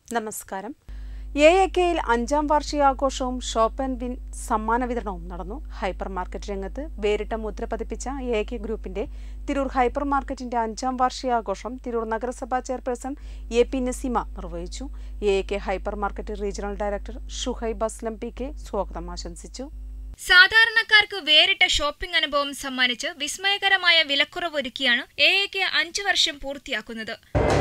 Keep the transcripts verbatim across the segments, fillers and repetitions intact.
നമസ്കാരം. A A കെയിൽ അഞ്ചാം വാർഷികാഘോഷവും ഷോപ്പ് ആൻഡ് വിൻ സമ്മാന വിതരണവും നടന്നു. ഹൈപ്പർ മാർക്കറ്റ് രംഗത്ത് വേറിട്ട മുദ്ര പതിപ്പിച്ച എ എ കെ ഗ്രൂപ്പിന്റെ തിരൂർ ഹൈപ്പർ മാർക്കറ്റിന്റെ അഞ്ചാം വാർഷികാഘോഷം തിരൂർ നഗരസഭാ ചെയർപേഴ്സൺ എ പി നസീമ നിർവഹിച്ചു. A A K hypermarket regional director Shuhaib Aslam P K സ്വാഗതം ആശംസിച്ചു. സാധാരണക്കാർക്ക് വേറിട്ട ഷോപ്പിംഗ് അനുഭവം സമ്മാനിച്ച് വിസ്മയകരമായ വിലക്കുറവൊരുക്കിയാണ് എ എ കെ അഞ്ചു വർഷം പൂർത്തിയാക്കുന്നത്.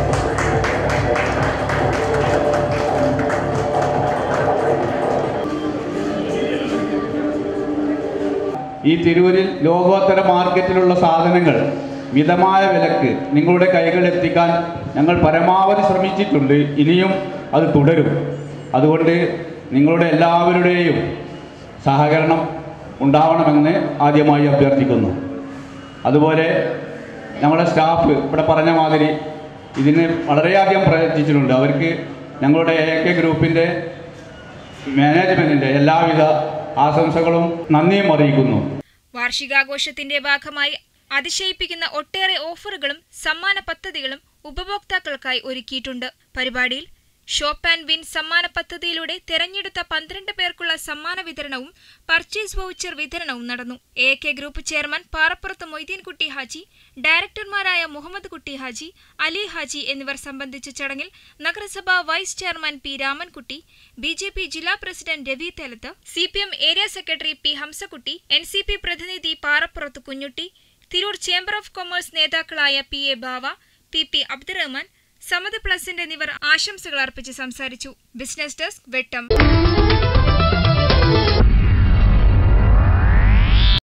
ഈ തിരൂരിൽ ലോകോത്തര മാർക്കറ്റിലുള്ള സാധനങ്ങൾ മിതമായ വിലക്ക് നിങ്ങളുടെ കൈകളിലെത്തിക്കാൻ ഞങ്ങൾ പരമാവധി ശ്രമിച്ചിട്ടുണ്ട്. ഇനിയും അത് തുടരും. അതുകൊണ്ട് നിങ്ങളുടെ എല്ലാവരുടെയും സഹകരണം ഉണ്ടാവണമെന്ന് ആദ്യമായി അഭ്യർത്ഥിക്കുന്നു. അതുപോലെ ഞങ്ങളുടെ സ്റ്റാഫ് ഇവിടെ പറഞ്ഞ മാതിരി ഇതിന് വളരെയധികം പ്രയത്നിച്ചിട്ടുണ്ട്. അവർക്ക് ഞങ്ങളുടെ എ കെ ഗ്രൂപ്പിൻ്റെ മാനേജ്മെൻറ്റിൻ്റെ എല്ലാവിധ ആശംസകളും നന്ദിയും അറിയിക്കുന്നു. വാർഷികാഘോഷത്തിന്റെ ഭാഗമായി അതിശയിപ്പിക്കുന്ന ഒട്ടേറെ ഓഫറുകളും സമ്മാന പദ്ധതികളും ഉപഭോക്താക്കൾക്കായി ഒരുക്കിയിട്ടുണ്ട്. പരിപാടിയിൽ ഷോപ്പ് ആൻഡ് വിൻ സമ്മാന പദ്ധതിയിലൂടെ തെരഞ്ഞെടുത്ത പന്ത്രണ്ട് പേർക്കുള്ള സമ്മാന വിതരണവും പർച്ചേസ് വൗച്ചർ വിതരണവും നടന്നു. എ കെ ഗ്രൂപ്പ് ചെയർമാൻ പാറപ്പുറത്ത് മൊയ്തീൻകുട്ടി ഹാജി, ഡയറക്ടർമാരായ മുഹമ്മദ് കുട്ടി ഹാജി, അലി ഹാജി എന്നിവർ സംബന്ധിച്ച ചടങ്ങിൽ നഗരസഭാ vice chairman P Ramankutty, B J P ജില്ലാ president Ravi Thelath, C P M area secretary P Hamzakutty, N C P പ്രതിനിധി Parappurath Kunjutty, Tirur chamber of commerce നേതാക്കളായ P A Bava, P P Abdurahman, Samad Pleasant എന്നിവർ ആശംസകൾ അർപ്പിച്ച് സംസാരിച്ചു. ബിസിനസ് ഡെസ്ക് വെട്ടം.